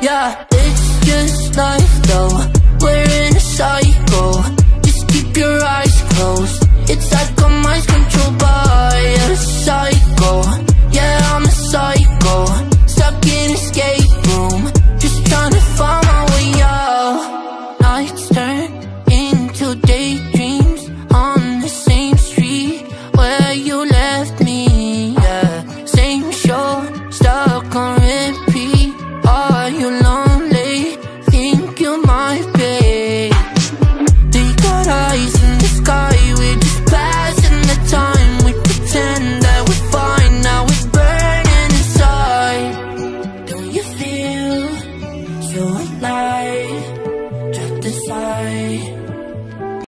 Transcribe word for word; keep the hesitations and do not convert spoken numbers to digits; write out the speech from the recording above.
Yeah, it's just life though, we're in a cycle. Just keep your eyes closed. It's like our minds controlled by a psycho. Yeah, I'm a psycho, stuck in escape room, just trying to find my way out. Nights turn into daydreams on the same street where you left me. Yeah, same show, stuck on repeat. Are you lonely? Think you might be. They got eyes in the sky, we're just passing the time. We pretend that we're fine, now we're burning inside. Don't you feel so alive, trapped inside?